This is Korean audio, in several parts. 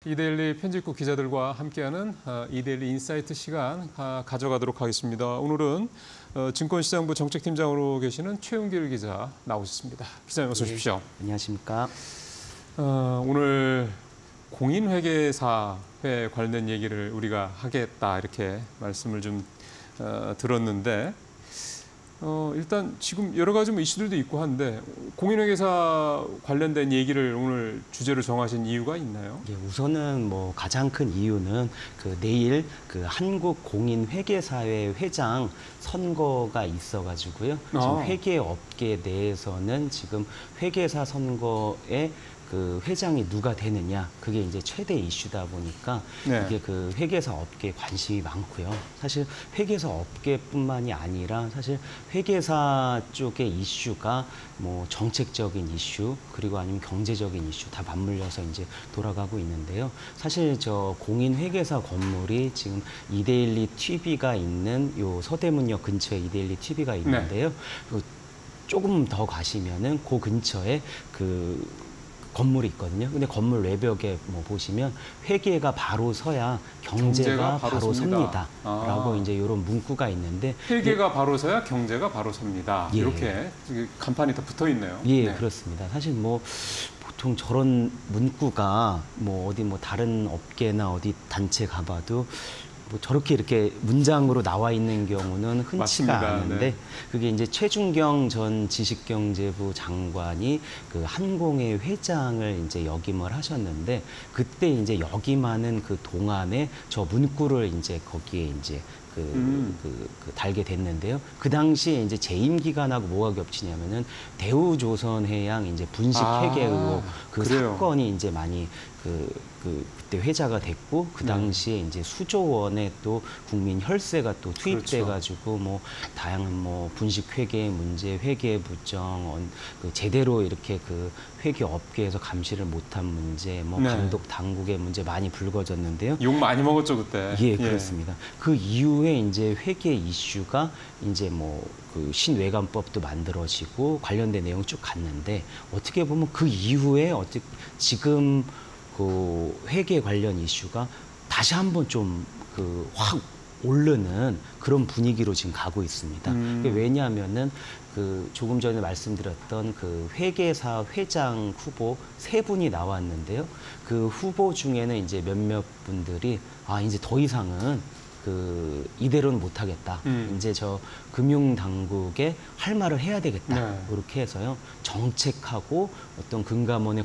이데일리 편집국 기자들과 함께하는 이데일리 인사이트 시간 가져가도록 하겠습니다. 오늘은 증권시장부 정책팀장으로 계시는 최은길 기자 나오셨습니다. 기자님 어서 오십시오. 네, 안녕하십니까. 오늘 공인회계사회 관련된 얘기를 우리가 하겠다 이렇게 말씀을 좀 들었는데 일단 지금 여러 가지 이슈들도 있고 한데 공인회계사 관련된 얘기를 오늘 주제로 정하신 이유가 있나요? 예, 우선은 가장 큰 이유는 내일 한국공인회계사회 회장 선거가 있어가지고요. 지금 회계업계 내에서는 지금 회계사 선거에 회장이 누가 되느냐, 그게 이제 최대 이슈다 보니까 이게 회계사 업계에 관심이 많고요. 사실 회계사 업계뿐만이 아니라 사실 회계사 쪽의 이슈가 정책적인 이슈 그리고 아니면 경제적인 이슈 다 맞물려서 이제 돌아가고 있는데요. 사실 저 공인회계사 건물이 지금 이데일리 TV가 있는 요 서대문역 근처에 이데일리 TV가 있는데요. 조금 더 가시면은 그 근처에 건물이 있거든요. 근데 건물 외벽에 보시면 회계가 바로 서야 경제가 바로 섭니다. 라고 이제 이런 문구가 있는데 회계가 바로 서야 경제가 바로 섭니다. 예. 이렇게 간판이 다 붙어 있네요. 예, 네. 그렇습니다. 사실 보통 저런 문구가 어디 다른 업계나 어디 단체 가봐도 저렇게 이렇게 문장으로 나와 있는 경우는 흔치가 맞습니다. 않은데 네. 그게 이제 최준경 전 지식경제부 장관이 한공회 회장을 이제 역임을 하셨는데 그때 이제 역임하는 동안에 저 문구를 이제 거기에 이제 달게 됐는데요. 그 당시에 이제 재임 기간하고 뭐가 겹치냐면은 대우조선해양 이제 분식 회계 의혹 사건이 이제 많이 그때 회자가 됐고 그 당시에 이제 수조 원의 또 국민 혈세가 또 투입돼가지고 다양한 분식 회계 문제, 회계 부정, 제대로 이렇게 회계 업계에서 감시를 못한 문제, 감독 당국의 문제 많이 불거졌는데요. 욕 많이 먹었죠 그때. 예, 그렇습니다. 그 이후에 이제 회계 이슈가 이제 신외관법도 만들어지고 관련된 내용 쭉 갔는데 어떻게 보면 그 이후에 지금 회계 관련 이슈가 다시 한번 좀 확 오르는 그런 분위기로 지금 가고 있습니다. 왜냐하면은 조금 전에 말씀드렸던 회계사 회장 후보 3분이 나왔는데요. 그 후보 중에는 이제 몇몇 분들이 이제 더 이상은 이대로는 못하겠다. 이제 저 금융당국에 할 말을 해야 되겠다. 이렇게 해서요. 정책하고 어떤 금감원의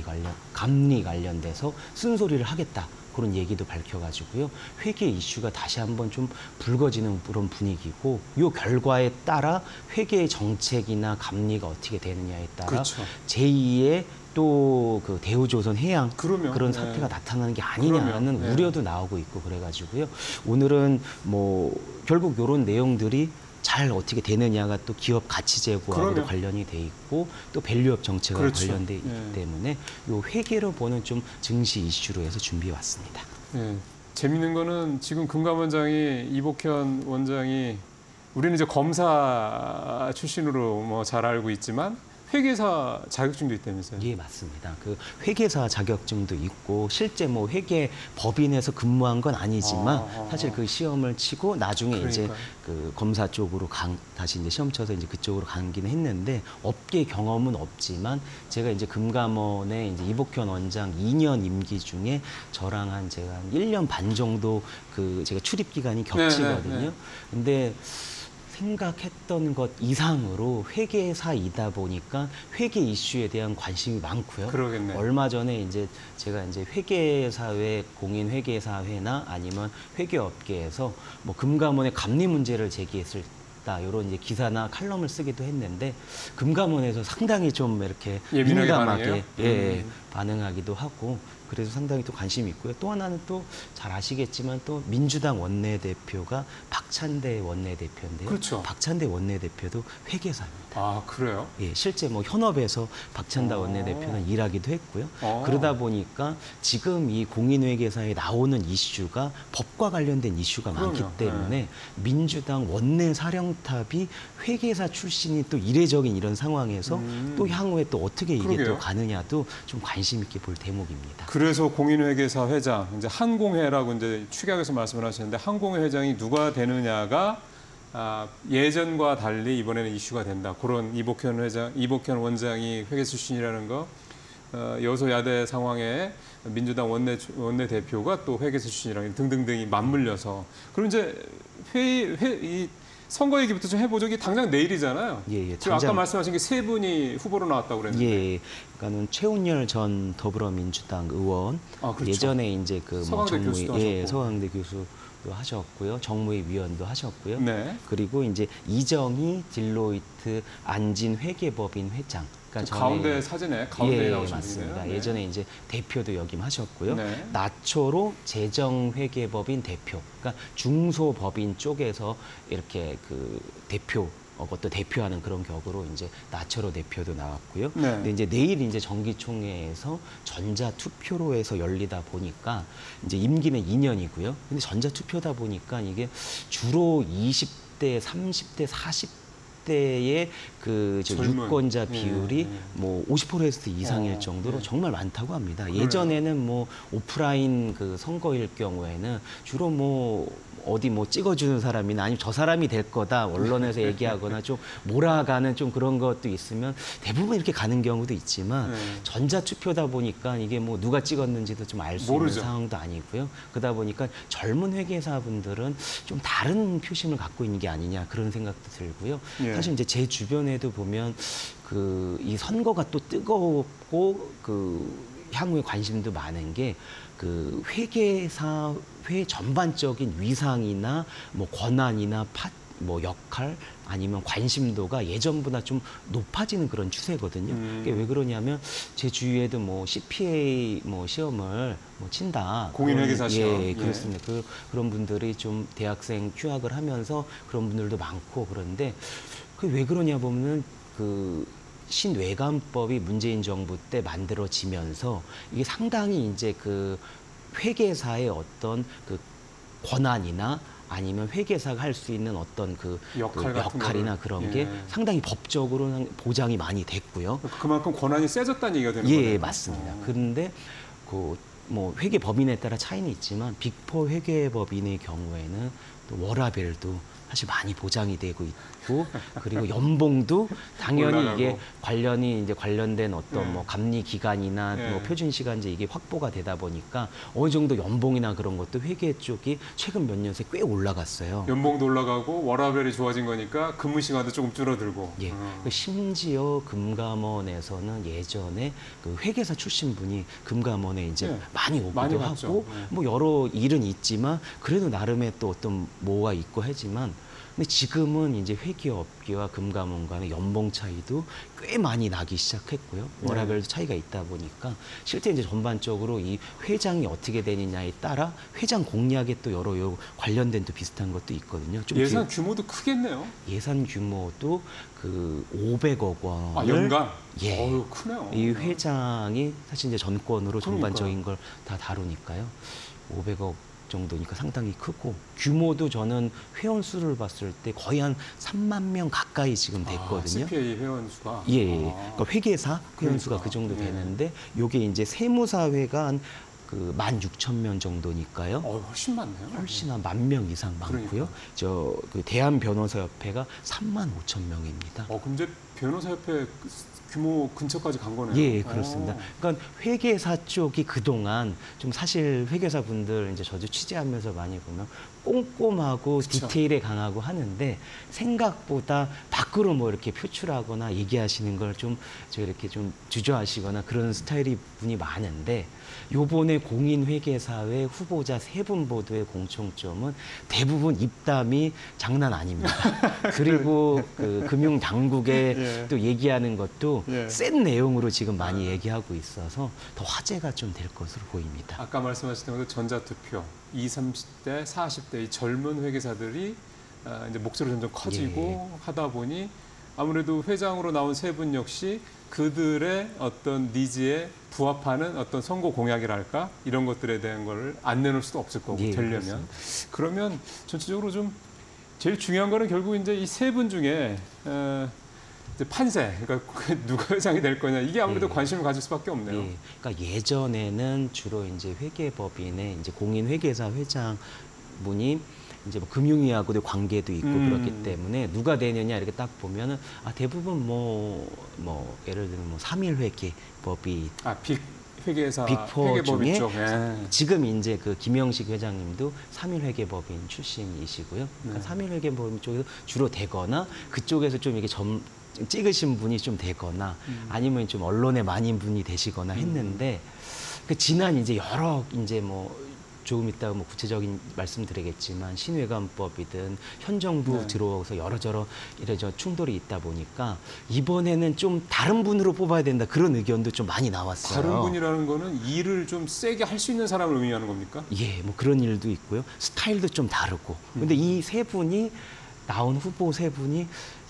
감리 관련돼서 쓴소리를 하겠다. 그런 얘기도 밝혀가지고요. 회계 이슈가 다시 한번 좀 불거지는 그런 분위기고 이 결과에 따라 회계 정책이나 감리가 어떻게 되느냐에 따라 제2의 또 대우조선 해양 그런 사태가 나타나는 게 아니냐는 우려도 나오고 있고 그래가지고요. 오늘은 결국 이런 내용들이 잘 어떻게 되느냐가 또 기업 가치 제고하고도 관련이 돼 있고 또 밸류업 정책과 관련돼 있기 때문에 이 회계로 보는 좀 증시 이슈로 해서 준비해 왔습니다. 재밌는 거는 지금 금감원장이 이복현 원장이 우리는 이제 검사 출신으로 잘 알고 있지만 회계사 자격증도 있다면서요? 예, 맞습니다. 회계사 자격증도 있고 실제 회계 법인에서 근무한 건 아니지만 사실 시험을 치고 나중에 이제 검사 쪽으로 다시 이제 시험 쳐서 이제 그쪽으로 가기는 했는데 업계 경험은 없지만 제가 이제 금감원에 이제 이복현 원장 2년 임기 중에 저랑 제가 한 1년 반 정도 제가 출입 기간이 겹치거든요. 근데 생각했던 것 이상으로 회계사이다 보니까 회계 이슈에 대한 관심이 많고요. 그러겠네. 얼마 전에 이제 제가 이제 회계사회, 공인회계사회나 아니면 회계업계에서 금감원의 감리 문제를 제기했을 이런 이제 기사나 칼럼을 쓰기도 했는데 금감원에서 상당히 좀 이렇게 민감하게 반응하기도 하고 그래서 상당히 또 관심이 있고요. 또 하나는 또 잘 아시겠지만 또 민주당 원내대표가 박찬대 원내대표인데요. 박찬대 원내대표도 회계사입니다. 아, 그래요? 예, 실제 현업에서 박찬대 원내대표는 일하기도 했고요. 그러다 보니까 지금 이 공인회계사에 나오는 이슈가 법과 관련된 이슈가 많기 때문에 민주당 원내사령탑이 회계사 출신이 또 이례적인 이런 상황에서 또 향후에 또 어떻게 이게 또 가느냐도 좀 관심이 관심 있게 볼 대목입니다. 그래서 공인회계사 회장, 이제 한공회라고 이제 축약해서 말씀을 하시는데 한공회 회장이 누가 되느냐가 예전과 달리 이번에는 이슈가 된다. 그런 이복현 원장이 회계 출신이라는 거, 여소야대 상황에 민주당 원내대표가 또 회계사 출신이라는 등등등이 맞물려서 그럼 이제 이 선거 얘기부터 좀 해보죠. 이게 당장 내일이잖아요. 예, 지금 아까 말씀하신 게 세 분이 후보로 나왔다고 그랬는데. 예, 그러니까는 최운열 전 더불어민주당 의원 그렇죠. 예전에 이제 그 뭐 서강대 교수도 하셨고. 서강대 교수도 하셨고요, 정무위 위원도 하셨고요. 네. 그리고 이제 이정희 딜로이트 안진 회계법인 회장. 그러니까 가운데 사진에 가운데 예, 나오신 맞습니다. 분이네요. 네. 예전에 이제 대표도 역임하셨고요. 네. 나초로 재정회계법인 대표. 그러니까 중소법인 쪽에서 이렇게 그 대표 그것도 대표하는 그런 격으로 이제 나초로 대표도 나왔고요. 네. 근데 이제 내일 이제 정기총회에서 전자 투표로 해서 열리다 보니까 이제 임기는 2년이고요. 근데 전자 투표다 보니까 이게 주로 20대, 30대, 40대의 그 유권자 비율이 뭐 50% 이상일 정도로 정말 많다고 합니다. 예전에는 뭐 오프라인 그 선거일 경우에는 주로 뭐 어디 뭐 찍어주는 사람이나 아니면 저 사람이 될 거다 언론에서 얘기하거나 좀 몰아가는 좀 그런 것도 있으면 대부분 이렇게 가는 경우도 있지만 전자투표다 보니까 이게 뭐 누가 찍었는지도 좀 알 수 있는 상황도 아니고요. 그러다 보니까 젊은 회계사분들은 좀 다른 표심을 갖고 있는 게 아니냐 그런 생각도 들고요. 사실 이제 제 주변에도 보면 그 이 선거가 또 뜨겁고 그 향후에 관심도 많은 게 그 회계사 회 전반적인 위상이나 뭐 권한이나 뭐 역할 아니면 관심도가 예전보다 좀 높아지는 그런 추세거든요. 그게 왜 그러냐면 제 주위에도 뭐 CPA 뭐 시험을 뭐 친다. 공인회계사 시험. 예, 그렇습니다. 그런 분들이 좀 대학생 휴학을 하면서 그런 분들도 많고 그런데 그게 왜 그러냐 보면은 그 신외관법이 문재인 정부 때 만들어지면서 이게 상당히 이제 그 회계사의 어떤 그 권한이나 아니면 회계사가 할 수 있는 어떤 그 역할이나 그런 게 상당히 법적으로 보장이 많이 됐고요. 그만큼 권한이 세졌다는 얘기가 되는 거예요. 예, 맞습니다. 그런데 그 뭐 회계 법인에 따라 차이는 있지만 빅4 회계 법인의 경우에는 또 워라밸도 사실 많이 보장이 되고 있고 그리고 연봉도 당연히 올라가고. 이게 관련된 어떤 뭐 감리 기간이나 뭐 표준 시간제 이게 확보가 되다 보니까 어느 정도 연봉이나 그런 것도 회계 쪽이 최근 몇 년새 꽤 올라갔어요. 연봉도 올라가고 워라밸이 좋아진 거니까 근무 시간도 조금 줄어들고. 예. 심지어 금감원에서는 예전에 그 회계사 출신 분이 금감원에 이제 많이 오기도 하고 뭐 여러 일은 있지만 그래도 나름의 또 어떤 뭐가 있고 하지만 근데 지금은 이제 회계업계와 금감원 간의 연봉 차이도 꽤 많이 나기 시작했고요. 워라밸도 차이가 있다 보니까 실제 이제 전반적으로 이 회장이 어떻게 되느냐에 따라 회장 공약에 또 여러 관련된 또 비슷한 것도 있거든요. 좀 예산 규모도 크겠네요. 예산 규모도 그 500억 원을 연간? 예. 어휴, 크네요. 이 회장이 사실 이제 전권으로 전반적인 걸 다 다루니까요. 500억 정도니까 상당히 크고 규모도 저는 회원 수를 봤을 때 거의 한 3만 명 가까이 지금 됐거든요. CPA 회원 수가. 예, 그러니까 회계사 회원 수가 그 정도 되는데 요게 이제 세무사회가 한 그 16,000명 정도니까요. 훨씬 많네요. 훨씬 한 10,000명 이상 많고요. 저 그 대한변호사협회가 35,000명입니다. 그럼 이제 변호사협회 규모 근처까지 간 거네요. 예, 그렇습니다. 그러니까 회계사 쪽이 그동안 좀 사실 회계사 분들 이제 저도 취재하면서 많이 보면 꼼꼼하고 그쵸. 디테일에 강하고 하는데 생각보다 밖으로 뭐 이렇게 표출하거나 얘기하시는 걸 좀 저 이렇게 좀 주저하시거나 그런 스타일이 분이 많은데 요번에 공인회계사회 후보자 3분 보도의 공통점은 대부분 입담이 장난 아닙니다. 그리고 그 금융당국에 또 얘기하는 것도 센 내용으로 지금 많이 얘기하고 있어서 더 화제가 좀 될 것으로 보입니다. 아까 말씀하셨던 것도 전자투표, 20, 30대, 40대 이 젊은 회계사들이 이제 목소리가 점점 커지고 하다 보니 아무래도 회장으로 나온 3분 역시 그들의 어떤 니즈에 부합하는 어떤 선거 공약이랄까 이런 것들에 대한 걸 안 내놓을 수도 없을 거고 되려면 그렇습니다. 그러면 전체적으로 좀 제일 중요한 거는 결국 이제 이 3분 중에 이제 판세, 그러니까 누가 회장이 될 거냐 이게 아무래도 예. 관심을 가질 수밖에 없네요. 예. 그러니까 예전에는 주로 이제 회계법인의 이제 공인회계사 회장분이 이제 뭐 금융위하고도 관계도 있고 그렇기 때문에 누가 되느냐 이렇게 딱 보면은 대부분 뭐 예를 들면 뭐 삼일회계법이 빅 회계사 빅4 회계법인 중에 쪽. 예. 지금 이제 그 김영식 회장님도 삼일회계법인 출신이시고요. 그러니까 네. 삼일회계법인 쪽에서 주로 되거나 그쪽에서 좀 이게 찍으신 분이 좀 되거나 아니면 좀 언론에 많은 분이 되시거나 했는데 그 지난 이제 여러 이제 뭐 조금 이따가 뭐 구체적인 말씀드리겠지만 신외관법이든 현 정부 네. 들어오서 여러저러 이래저 충돌이 있다 보니까 이번에는 좀 다른 분으로 뽑아야 된다 그런 의견도 좀 많이 나왔어요. 다른 분이라는 거는 일을 좀 세게 할 수 있는 사람을 의미하는 겁니까? 예, 뭐 그런 일도 있고요. 스타일도 좀 다르고. 근데 이 세 분이 나온 후보 세 분이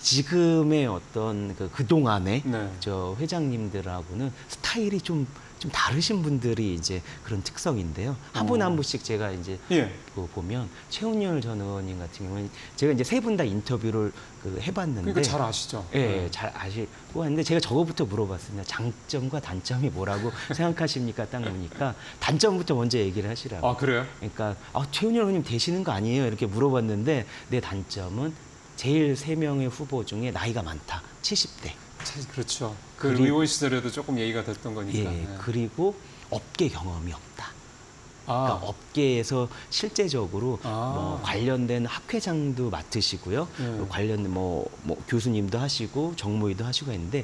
지금의 어떤 그동안의 네. 저 회장님들하고는 스타일이 좀 다르신 분들이 이제 그런 특성인데요. 한 분 한 분씩 제가 이제 예. 보면 최은열 전 의원님 같은 경우는 제가 이제 세 분 다 인터뷰를 해봤는데 그러니까 잘 아시죠? 예, 잘 아시고 하는데 제가 저거부터 물어봤습니다. 장점과 단점이 뭐라고 생각하십니까? 딱 보니까 단점부터 먼저 얘기를 하시라고. 아, 그래요? 그러니까 최은열 의원님 되시는 거 아니에요? 이렇게 물어봤는데 내 단점은 제일 세 명의 후보 중에 나이가 많다. 70대. 그렇죠. 그 그리고- 의원 시절에도 조금 얘기가 됐던 거니까. 예, 예. 그리고 업계 경험이 없다. 아, 그러니까 업계에서 실제적으로 아. 뭐 관련된 학회장도 맡으시고요. 네. 관련 뭐 교수님도 하시고 정모의도 하시고 했는데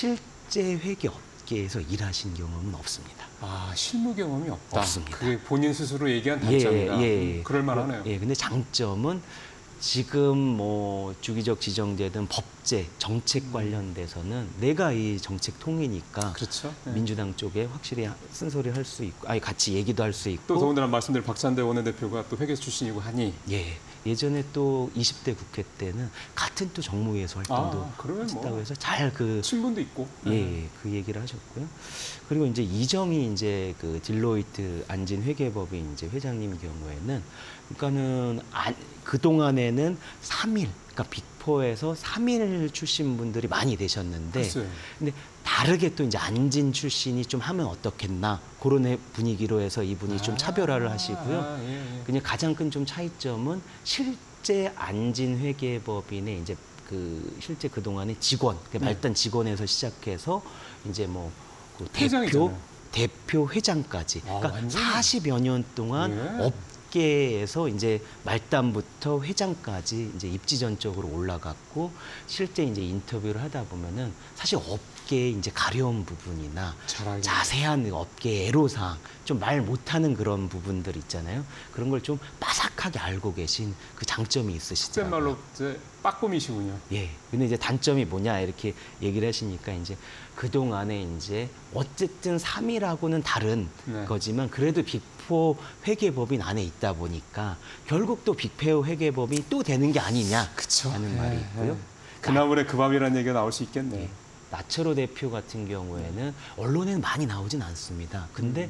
실제 회계 업계에서 일하신 경험은 없습니다. 실무 경험이 없다. 없습니다. 그게 본인 스스로 얘기한 단점이다. 예. 그럴 만하네요. 예, 근데 장점은 지금 뭐 주기적 지정되든 법제, 정책 관련돼서는 내가 이 정책 통이니까 그렇죠. 예. 민주당 쪽에 확실히 쓴소리 할 수 있고, 같이 얘기도 할 수 있고. 또 더군다나 말씀드린 박찬대 원내대표가 또 회계 출신이고 하니. 예. 예전에 또 20대 국회 때는 같은 또 정무위에서 활동도 그러면 하셨다고 뭐 해서 잘 친분도 있고. 예, 그 얘기를 하셨고요. 그리고 이제 이정희 이제 그 딜로이트 안진 회계법인 이제 회장님 경우에는 그러니까는 그 동안에는 3일, 그러니까 빅4에서 3일 출신 분들이 많이 되셨는데, 글쎄요. 근데 다르게 또 이제 안진 출신이 좀 하면 어떻겠나 그런 분위기로 해서 이분이 좀 차별화를 하시고요. 예. 그냥 가장 큰 좀 차이점은 실제 안진 회계법인의 이제 실제 그 동안의 직원, 말단 직원에서 시작해서 이제 그 회장이잖아요. 대표 회장까지, 그러니까 완전히. 40여 년 동안 예. 업계에서 이제 말단부터 회장까지 이제 입지전적으로 올라갔고 실제 이제 인터뷰를 하다 보면은 사실 업계의 이제 가려운 부분이나 잘하게. 자세한 업계 애로사항 좀 말 못하는 그런 부분들 있잖아요. 그런 걸 좀 빠삭하게 알고 계신 그 장점이 있으시더라고요. 말로 이제 빠꿈이시군요. 예. 근데 이제 단점이 뭐냐 이렇게 얘기를 하시니까 이제 그동안에 이제 어쨌든 3위라고는 다른 네. 거지만 그래도 빅4 회계법인 안에 있다 보니까 결국 또 빅4 회계법인이 또 되는 게 아니냐 그쵸. 하는 말이 있고요. 그나물의 그 밥이라는 얘기가 나올 수 있겠네요. 예. 나철호 대표 같은 경우에는 언론에는 많이 나오진 않습니다. 근데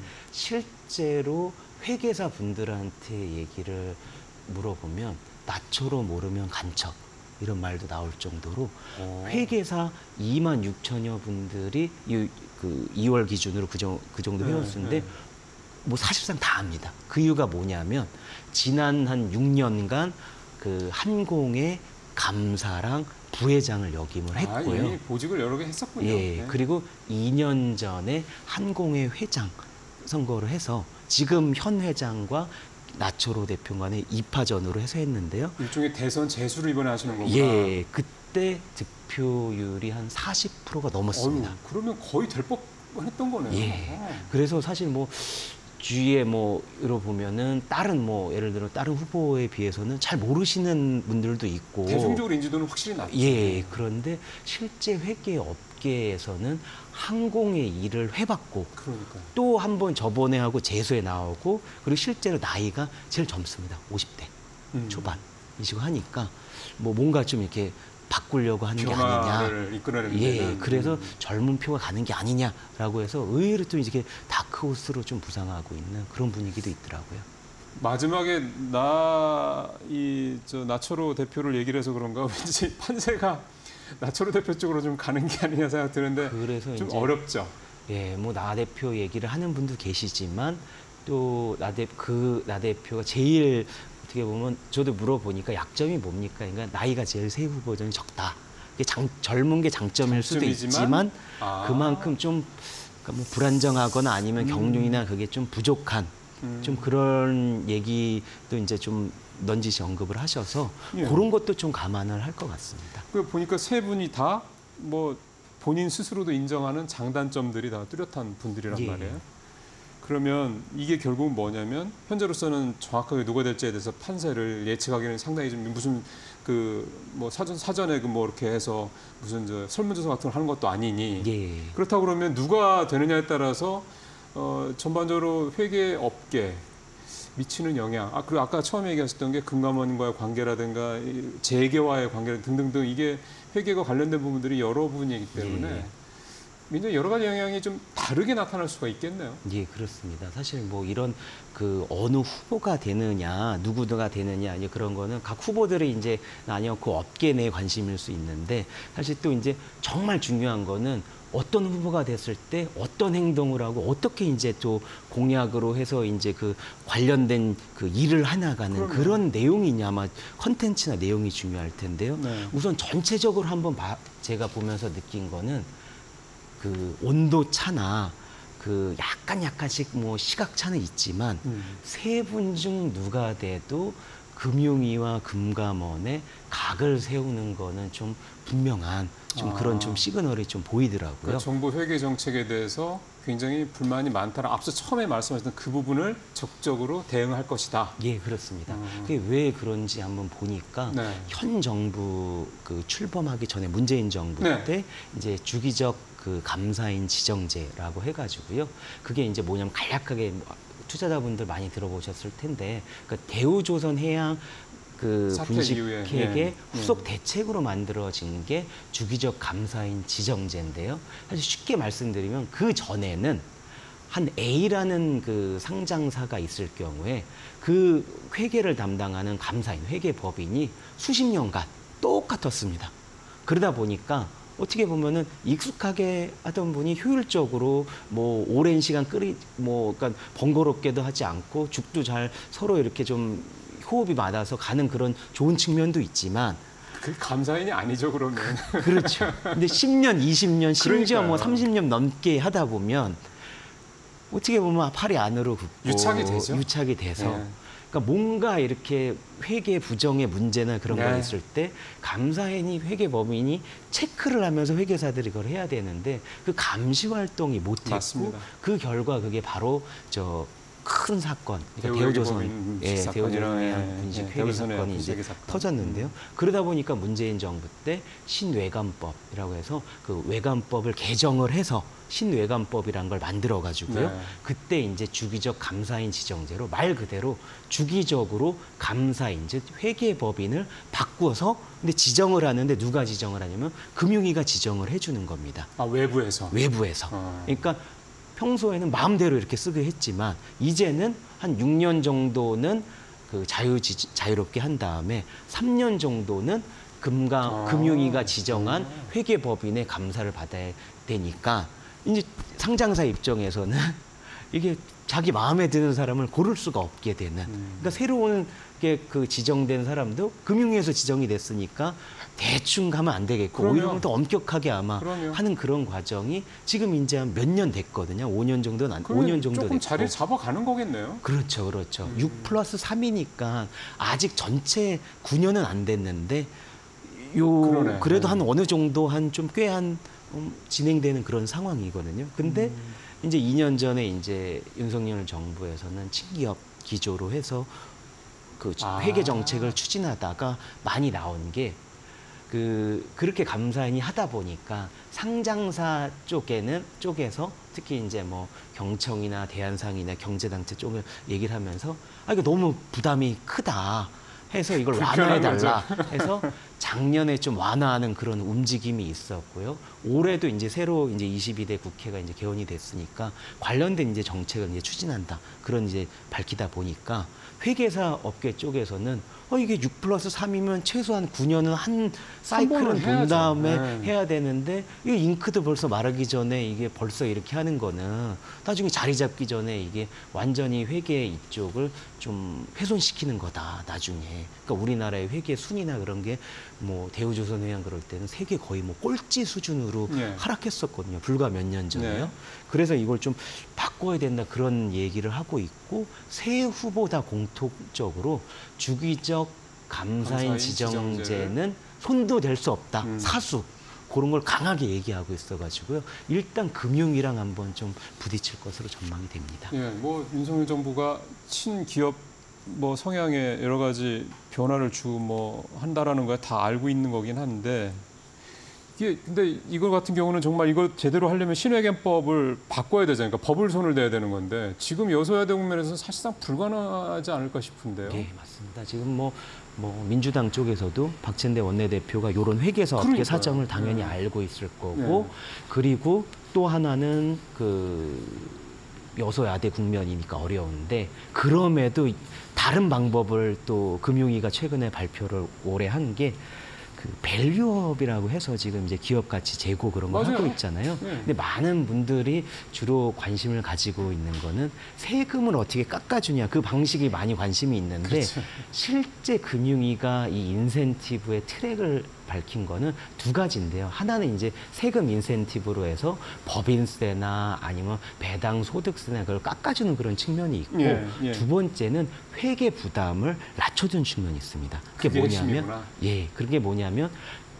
실제로 회계사 분들한테 얘기를 물어보면 나철호 모르면 간첩 이런 말도 나올 정도로 회계사 2만 6천여 분들이 그 2월 기준으로 그 정도 회원수인데 뭐 사실상 다 압니다. 그 이유가 뭐냐면 지난 한 6년간 그 한공의 감사랑 부회장을 역임을 했고요. 이미 보직을 여러 개 했었군요. 예, 네. 그리고 2년 전에 한공회 회장 선거를 해서 지금 현 회장과 나철호 대표 간의 2파전으로 해서 했는데요. 일종의 대선 재수를 이번에 하시는 거구나. 예, 그때 득표율이 한 40%가 넘었습니다. 그러면 거의 될 뻔했던 거네요. 예. 그래서 사실 뭐 주위에 뭐로 보면은 다른 뭐 예를 들어 다른 후보에 비해서는 잘 모르시는 분들도 있고 대중적으로 인지도는 확실히 낮죠. 예, 그런데 실제 회계 업계에서는 항공의 일을 해봤고 그러니까. 또 한 번 저번에 하고 재수에 나오고 그리고 실제로 나이가 제일 젊습니다. 50대 초반이시고 하니까 뭐 뭔가 좀 이렇게 바꾸려고 하는 게 아니냐. 변화를 이끌어내는 예, 데는. 그래서 젊은 표가 가는 게 아니냐라고 해서 의외로 또 이렇게 다크호스로 좀 부상하고 있는 그런 분위기도 있더라고요. 마지막에 나철호 대표를 얘기를 해서 그런가 왠지 판세가 나철호 대표 쪽으로 좀 가는 게 아니냐 생각 드는데 그래서 좀 이제 어렵죠. 예, 뭐 나 대표 얘기를 하는 분도 계시지만 또 나 대표가 제일 어떻게 보면 저도 물어보니까 약점이 뭡니까? 그러니까 나이가 제일 새 후보자는 적다. 이게 젊은 게 장점일 수도 있지만 그만큼 좀 그러니까 뭐 불안정하거나 아니면 경륜이나 그게 좀 부족한 좀 그런 얘기도 이제 좀 넌지시 언급을 하셔서 예. 그런 것도 좀 감안을 할 것 같습니다. 그 보니까 세 분이 다 뭐 본인 스스로도 인정하는 장단점들이 다 뚜렷한 분들이란 예. 말이에요. 그러면 이게 결국은 뭐냐면 현재로서는 정확하게 누가 될지에 대해서 판세를 예측하기는 상당히 좀 무슨 그 뭐 사전에 그 뭐 이렇게 해서 무슨 저 설문조사 같은 걸 하는 것도 아니니 예. 그렇다고 그러면 누가 되느냐에 따라서 전반적으로 회계 업계 미치는 영향, 그리고 아까 처음에 얘기하셨던 게 금감원과의 관계라든가 이 재계와의 관계 등등등 이게 회계와 관련된 부분들이 여러 부분이기 때문에 예. 굉장히 여러 가지 영향이 좀 다르게 나타날 수가 있겠네요. 예, 그렇습니다. 사실 뭐 이런 그 어느 후보가 되느냐, 누구가 되느냐, 이제 그런 거는 각 후보들이 이제 아니면 그 업계 내에 관심일 수 있는데 사실 또 이제 정말 중요한 거는 어떤 후보가 됐을 때 어떤 행동을 하고 어떻게 이제 또 공약으로 해서 이제 그 관련된 그 일을 해나가는 그럼요. 그런 내용이냐 아마 컨텐츠나 내용이 중요할 텐데요. 네. 우선 전체적으로 한번 제가 보면서 느낀 거는 그 온도 차나 그 약간씩 뭐 시각 차는 있지만 세 분 중 누가 돼도 금융위와 금감원에 각을 세우는 거는 좀 분명한 좀 그런 좀 시그널이 좀 보이더라고요. 그러니까 정부 회계 정책에 대해서 굉장히 불만이 많다는 앞서 처음에 말씀하셨던 그 부분을 적극적으로 대응할 것이다. 예, 그렇습니다. 그게 왜 그런지 한번 보니까 네. 현 정부 그 출범하기 전에 문재인 정부 네. 때 이제 주기적 그 감사인 지정제라고 해가지고요. 그게 이제 뭐냐면 간략하게 투자자분들 많이 들어보셨을 텐데, 그 대우조선해양 그 사태 이후에, 분식회계 예. 후속 대책으로 만들어진 게 주기적 감사인 지정제인데요. 사실 쉽게 말씀드리면 그 전에는 한 A라는 그 상장사가 있을 경우에 그 회계를 담당하는 감사인, 회계법인이 수십 년간 똑같았습니다. 그러다 보니까 어떻게 보면은 익숙하게 하던 분이 효율적으로 뭐 오랜 시간 그러니까 번거롭게도 하지 않고 죽도 잘 서로 이렇게 좀 호흡이 맞아서 가는 그런 좋은 측면도 있지만 그 감사인이 아니죠, 그러면. 그렇죠. 근데 10년, 20년, 심지어 뭐 그러니까요. 30년 넘게 하다 보면 어떻게 보면 팔이 안으로 굽고 유착이 되죠. 유착이 돼서 네. 그러니까 뭔가 이렇게 회계 부정의 문제나 그런 거 네. 있을 때 감사인이 회계법인이 체크를 하면서 회계사들이 그걸 해야 되는데 그 감시 활동이 못했고 맞습니다. 그 결과 그게 바로 저 큰 사건, 그러니까 대우조선, 대우조선해양 분식 회계 사건이 이제 터졌는데요. 그러다 보니까 문재인 정부 때 신외관법이라고 해서 그 외관법을 개정을 해서 신외관법이라는 걸 만들어 가지고요. 네. 그때 이제 주기적 감사인 지정제로 말 그대로 주기적으로 감사인, 즉 회계법인을 바꾸어서 근데 지정을 하는데 누가 지정을 하냐면 금융위가 지정을 해주는 겁니다. 아, 외부에서. 외부에서. 그러니까 평소에는 마음대로 이렇게 쓰게 했지만 이제는 한 6년 정도는 그 자유롭게 한 다음에 3년 정도는 금융위가 지정한 회계법인의 감사를 받아야 되니까 이제 상장사 입장에서는 이게 자기 마음에 드는 사람을 고를 수가 없게 되는. 그러니까 새로운 게 그 지정된 사람도 금융위에서 지정이 됐으니까 대충 가면 안 되겠고 그럼요. 오히려 더 엄격하게 아마 그럼요. 하는 그런 과정이 지금 이제 한 몇 년 됐거든요. 5년 정도는 안, 그러면 5년 정도 조금 됐고. 자리를 잡아가는 거겠네요. 그렇죠, 그렇죠. 6+3이니까 아직 전체 9년은 안 됐는데 그러네. 그래도 한 어느 정도 한 좀 꽤 한 진행되는 그런 상황이거든요. 근데 이제 2년 전에 이제 윤석열 정부에서는 친기업 기조로 해서 그 회계 정책을 추진하다가 많이 나온 게 그렇게 감사인이 하다 보니까 상장사 쪽에서 특히 이제 뭐 경청이나 대한상이나 경제단체 쪽을 얘기를 하면서 이거 너무 부담이 크다 해서 이걸 완화해달라 해서 작년에 좀 완화하는 그런 움직임이 있었고요. 올해도 이제 새로 이제 22대 국회가 이제 개원이 됐으니까 관련된 이제 정책을 이제 추진한다. 그런 이제 밝히다 보니까 회계사 업계 쪽에서는 이게 6+3이면 최소한 9년은 한 사이클은 돈 다음에 해야 되는데 이 잉크도 벌써 마르기 전에 이게 벌써 이렇게 하는 거는 나중에 자리 잡기 전에 이게 완전히 회계 이쪽을 좀 훼손시키는 거다 나중에. 그러니까 우리나라의 회계 순위나 그런 게 뭐 대우조선해양 그럴 때는 세계 거의 뭐 꼴찌 수준으로 하락했었거든요. 불과 몇 년 전에요. 그래서 이걸 좀 바꿔야 된다 그런 얘기를 하고 있고 새 후보 다 공통적으로 주기적 감사인 지정제는 손도 댈 수 없다. 사수. 그런 걸 강하게 얘기하고 있어가지고요. 일단 금융이랑 한번 좀 부딪힐 것으로 전망이 됩니다. 예, 뭐 윤석열 정부가 친기업 뭐 성향에 여러 가지 변화를 뭐 한다라는 거 다 알고 있는 거긴 한데 이게 근데 이거 같은 경우는 정말 이거 제대로 하려면 신회계법을 바꿔야 되잖아요. 그러니까 법을 손을 대야 되는 건데 지금 여소야대 국면에서는 사실상 불가능하지 않을까 싶은데요. 네, 맞습니다. 지금 뭐 민주당 쪽에서도 박찬대 원내대표가 이런 회계사 업계 사정을 당연히 알고 있을 거고 그리고 또 하나는 여소야대 국면이니까 어려운데 그럼에도 다른 방법을 또 금융위가 최근에 발표를 올해 한 게 밸류업이라고 해서 지금 이제 기업 가치 재고 그런 거 하고 있잖아요. 근데 많은 분들이 주로 관심을 가지고 있는 거는 세금을 어떻게 깎아주냐 그 방식이 많이 관심이 있는데 실제 금융위가 이 인센티브의 트랙을 밝힌 거는 두 가지인데요. 하나는 이제 세금 인센티브로 해서 법인세나 아니면 배당 소득세나 그걸 깎아주는 그런 측면이 있고 두 번째는 회계 부담을 낮춰준 측면이 있습니다. 그게 뭐냐면 그게 뭐냐면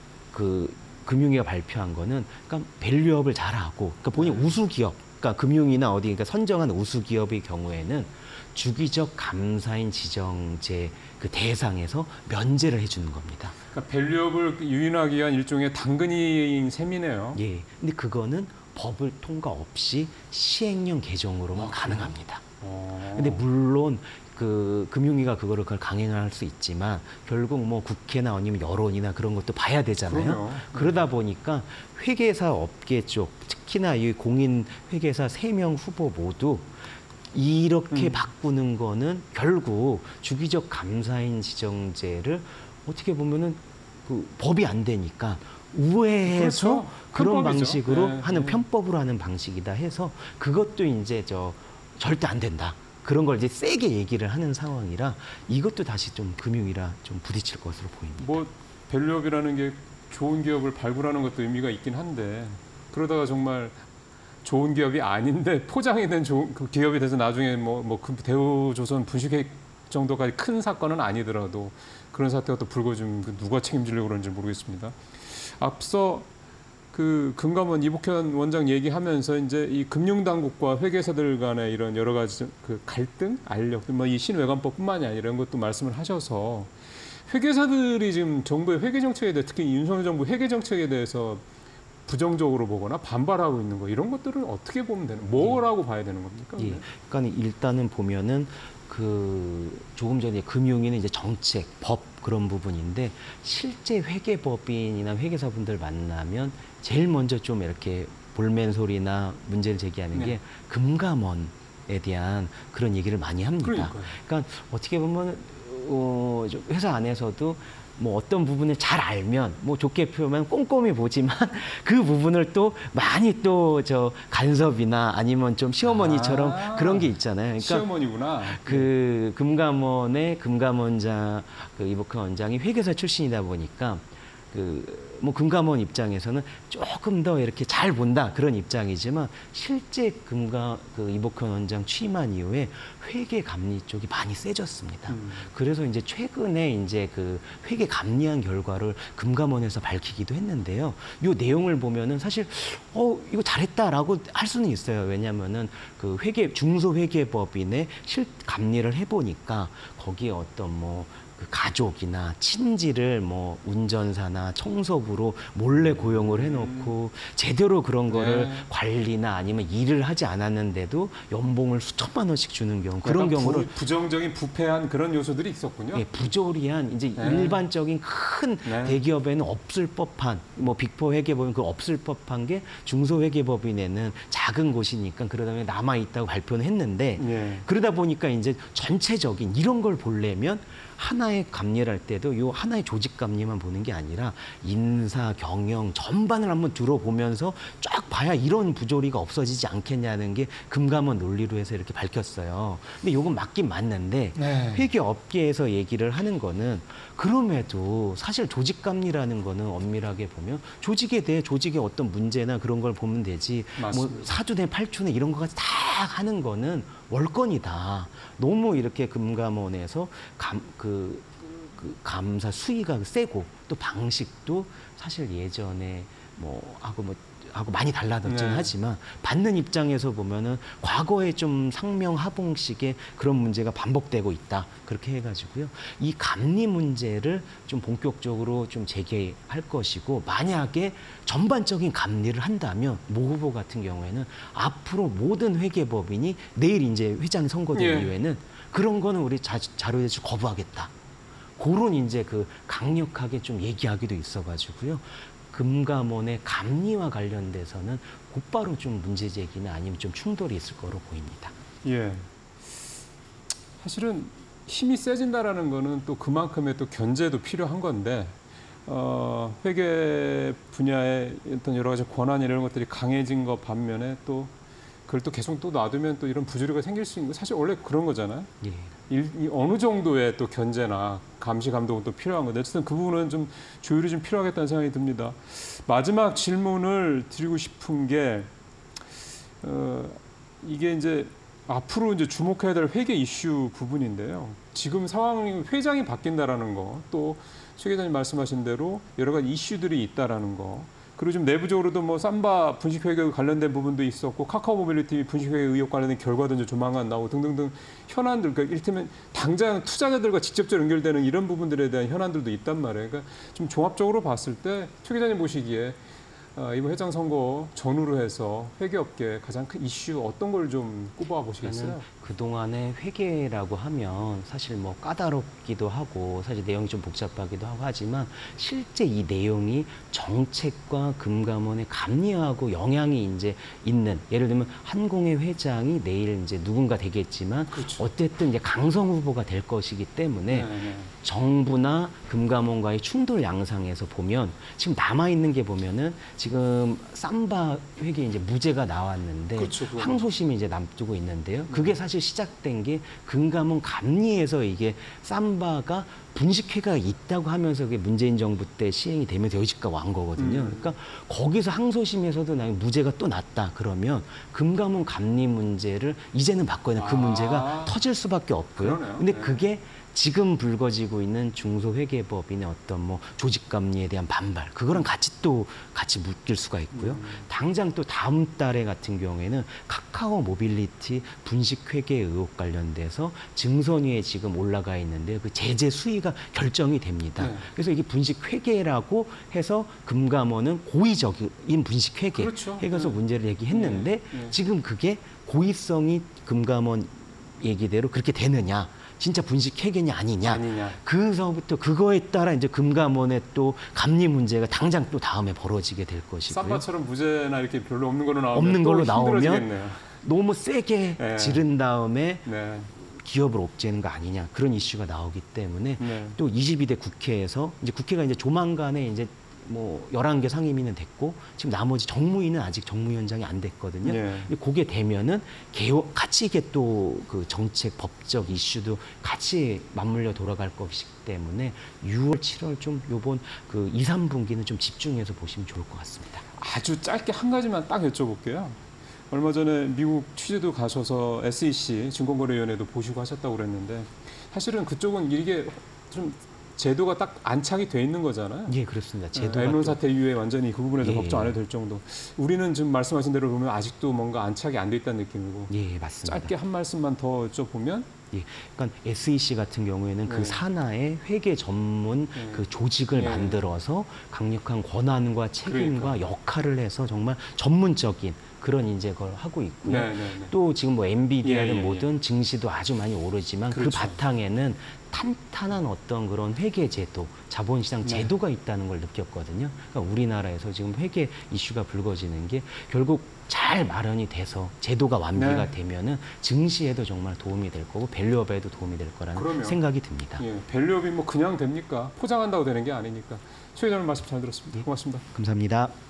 금융위가 발표한 거는 그러니까 밸류업을 잘하고 그러니까 본인 우수기업 그러니까 금융위나 어디 그러니까 선정한 우수기업의 경우에는 주기적 감사인 지정제 대상에서 면제를 해주는 겁니다. 그러니까 밸류업을 유인하기 위한 일종의 당근인 셈이네요. 예. 근데 그거는 법을 통과 없이 시행령 개정으로만 가능합니다. 근데 물론 금융위가 그걸 강행할 수 있지만 결국 뭐 국회나 아니면 여론이나 그런 것도 봐야 되잖아요. 그러다 보니까 회계사 업계 쪽 특히나 이 공인 회계사 3명 후보 모두 이렇게 바꾸는 거는 결국 주기적 감사인 지정제를 어떻게 보면은 법이 안 되니까 우회해서 그런 방식으로 하는 편법으로 하는 방식이다 해서 그것도 이제 절대 안 된다. 그런 걸 이제 세게 얘기를 하는 상황이라 이것도 다시 좀 금융이라 좀 부딪힐 것으로 보입니다. 뭐 밸류업이라는 게 좋은 기업을 발굴하는 것도 의미가 있긴 한데 그러다가 정말 좋은 기업이 아닌데 포장이 된 그 기업이 돼서 나중에 그 대우조선 분식회 정도까지 큰 사건은 아니더라도 그런 사태가 또 불거지면 누가 책임지려고 그러는지 모르겠습니다. 앞서 금감원 이복현 원장 얘기하면서 이제 이 금융당국과 회계사들 간의 이런 여러 가지 갈등, 알력, 이 신외관법뿐만이 아니라 이런 것도 말씀을 하셔서 회계사들이 지금 정부의 회계 정책에 대해 특히 윤석열 정부 회계 정책에 대해서 부정적으로 보거나 반발하고 있는 거 이런 것들을 어떻게 보면 되는 뭐라고 봐야 되는 겁니까? 그러니까 일단은 보면은 조금 전에 금융위는 이제 정책, 법 그런 부분인데 실제 회계법인이나 회계사분들 만나면 제일 먼저 좀 이렇게 볼멘 소리나 문제를 제기하는 게 금감원에 대한 그런 얘기를 많이 합니다. 그러니까 어떻게 보면 회사 안에서도 뭐 어떤 부분을 잘 알면 뭐 좋게 표현하면 꼼꼼히 보지만 그 부분을 또 많이 또 간섭이나 아니면 좀 시어머니처럼 그런 게 있잖아요. 그러니까 시어머니구나. 금감원의 금감원장 이복현 원장이 회계사 출신이다 보니까 뭐 금감원 입장에서는 조금 더 이렇게 잘 본다 그런 입장이지만 실제 이복현 원장 취임한 이후에 회계 감리 쪽이 많이 세졌습니다. 그래서 이제 최근에 이제 회계 감리한 결과를 금감원에서 밝히기도 했는데요. 이 내용을 보면은 사실 이거 잘했다라고 할 수는 있어요. 왜냐하면은 중소회계법인의 감리를 해보니까 거기에 어떤 가족이나 친지를 운전사나 청소부 간접으로 몰래 고용을 해놓고 제대로 그런 거를 네. 관리나 아니면 일을 하지 않았는데도 연봉을 수천만 원씩 주는 경우, 그런 약간 경우를 부정적인 부패한 그런 요소들이 있었군요. 예, 부조리한 이제 네. 일반적인 큰 네. 대기업에는 없을 법한, 뭐 빅4 회계법인 그 없을 법한 게 중소회계법인에는 작은 곳이니까 그러다 보니 남아 있다고 발표는 했는데 예. 그러다 보니까 이제 전체적인 이런 걸 보려면 하나의 감리를 할 때도 요 하나의 조직 감리만 보는 게 아니라 인사, 경영 전반을 한번 들어보면서 쫙 봐야 이런 부조리가 없어지지 않겠냐는 게 금감원 논리로 해서 이렇게 밝혔어요. 근데 요건 맞긴 맞는데 네. 회계 업계에서 얘기를 하는 거는 그럼에도 사실 조직 감리라는 거는 엄밀하게 보면 조직에 대해 조직의 어떤 문제나 그런 걸 보면 되지 맞습니다. 뭐 사주내 팔주내 이런 거까지 다 하는 거는 월권이다. 너무 이렇게 금감원에서 그 감사 수위가 세고 또 방식도 사실 예전에 하고 많이 달라졌긴 네. 하지만 받는 입장에서 보면은 과거에 좀 상명하봉식의 그런 문제가 반복되고 있다. 그렇게 해가지고요. 이 감리 문제를 좀 본격적으로 좀 재개할 것이고 만약에 전반적인 감리를 한다면 모 후보 같은 경우에는 앞으로 모든 회계법인이 내일 이제 회장 선거된 예. 이후에는 그런 거는 우리 자료 제출 거부하겠다. 그런 이제 그 강력하게 좀 얘기하기도 있어가지고요. 금감원의 감리와 관련돼서는 곧바로 좀 문제 제기나 아니면 좀 충돌이 있을 거로 보입니다. 예. 사실은 힘이 세진다라는 거는 또 그만큼의 또 견제도 필요한 건데 회계 분야의 어떤 여러 가지 권한 이런 것들이 강해진 것 반면에 또 그걸 또 계속 또 놔두면 또 이런 부조리가 생길 수 있는 거 사실 원래 그런 거잖아요. 예. 이 어느 정도의 또 견제나 감시 감독은 또 필요한 건데 어쨌든 그 부분은 좀 조율이 좀 필요하겠다는 생각이 듭니다. 마지막 질문을 드리고 싶은 게 이게 이제 앞으로 이제 주목해야 될 회계 이슈 부분인데요. 지금 상황이 회장이 바뀐다라는 거, 또 최 기자님 말씀하신 대로 여러 가지 이슈들이 있다라는 거. 그리고 좀 내부적으로도 뭐 삼바 분식회계 관련된 부분도 있었고 카카오 모빌리티 분식회계 의혹 관련된 결과도 이제 조만간 나오고 등등등 현안들, 그러니까 이를테면 당장 투자자들과 직접적으로 연결되는 이런 부분들에 대한 현안들도 있단 말이에요. 그러니까 좀 종합적으로 봤을 때 최 기자님 보시기에 이번 회장 선거 전후로 해서 회계업계 가장 큰 이슈 어떤 걸 좀 꼽아 보시겠어요? 그동안에 회계라고 하면 사실 뭐 까다롭기도 하고 사실 내용이 좀 복잡하기도 하고 하지만 실제 이 내용이 정책과 금감원의 감리하고 영향이 이제 있는, 예를 들면 한공회 회장이 내일 이제 누군가 되겠지만 그렇죠. 어쨌든 이제 강성 후보가 될 것이기 때문에 네. 정부나 금감원과의 충돌 양상에서 보면 지금 남아 있는 게 보면은 지금 삼바 회계 이제 무죄가 나왔는데 그렇죠, 그거는. 항소심이 이제 남두고 있는데요. 그게 사실 시작된 게 금감원 감리에서 이게 삼바가 분식회가 있다고 하면서 그게 문재인 정부 때 시행이 되면서 여기까지 왔 거거든요. 그러니까 거기서 항소심에서도 무죄가 또 났다 그러면 금감원 감리 문제를 이제는 바꿔야 그 문제가 터질 수밖에 없고요. 그러네요. 근데 네. 그게 지금 불거지고 있는 중소회계법인의 어떤 뭐 조직감리에 대한 반발, 그거랑 같이 묶일 수가 있고요. 당장 또 다음 달에 같은 경우에는 카카오 모빌리티 분식회계 의혹 관련돼서 증선위에 지금 올라가 있는데 그 제재 수위가 결정이 됩니다. 네. 그래서 이게 분식회계라고 해서 금감원은 고의적인 분식회계 그렇죠. 해서 네. 문제를 얘기했는데 네. 지금 그게 고의성이 금감원 얘기대로 그렇게 되느냐, 진짜 분식회계냐 아니냐. 그서부터 그거에 따라 이제 금감원의 또 감리 문제가 당장 또 다음에 벌어지게 될 것이고요. 삼바처럼 무죄나 이렇게 별로 없는 걸로 나오면 없는 걸로 또 나오면 힘들어지겠네요. 너무 세게 네. 지른 다음에 네. 기업을 옥죄는 거 아니냐, 그런 이슈가 나오기 때문에 네. 또 22대 국회에서 이제 국회가 이제 조만간에 이제 뭐 11개 상임위는 됐고 지금 나머지 정무위는 아직 정무위원장이 안 됐거든요. 네. 근데 그게 되면은 같이 이게 또 그 정책 법적 이슈도 같이 맞물려 돌아갈 것이기 때문에 6월, 7월 좀 요번 그 2, 3분기는 좀 집중해서 보시면 좋을 것 같습니다. 아주 짧게 한 가지만 딱 여쭤볼게요. 얼마 전에 미국 취재도 가셔서 SEC 증권거래위원회도 보시고 하셨다고 그랬는데 사실은 그쪽은 이게 좀 제도가 딱 안착이 돼 있는 거잖아요. 예, 그렇습니다. 제도가 앨런 사태 이후에 완전히 그 부분에서 예. 걱정 안 해도 될 정도. 우리는 지금 말씀하신 대로 보면 아직도 뭔가 안착이 안 돼 있다는 느낌이고. 예, 맞습니다. 짧게 한 말씀만 더 여쭤보면 예, 그러니까 SEC 같은 경우에는 그 산하의 회계 전문 그 조직을 만들어서 강력한 권한과 책임과 역할을 해서 정말 전문적인 그런 이제 걸 하고 있고요. 또 지금 뭐 엔비디아든 뭐든 증시도 아주 많이 오르지만 그 바탕에는 탄탄한 어떤 그런 회계 제도, 자본시장 제도가 있다는 걸 느꼈거든요. 그러니까 우리나라에서 지금 회계 이슈가 불거지는 게 결국 잘 마련이 돼서 제도가 완비가 되면은 증시에도 정말 도움이 될 거고 밸류업에도 도움이 될 거라는 생각이 듭니다. 예, 밸류업이 뭐 그냥 됩니까? 포장한다고 되는 게 아니니까. 최 회장님 말씀 잘 들었습니다. 고맙습니다. 감사합니다.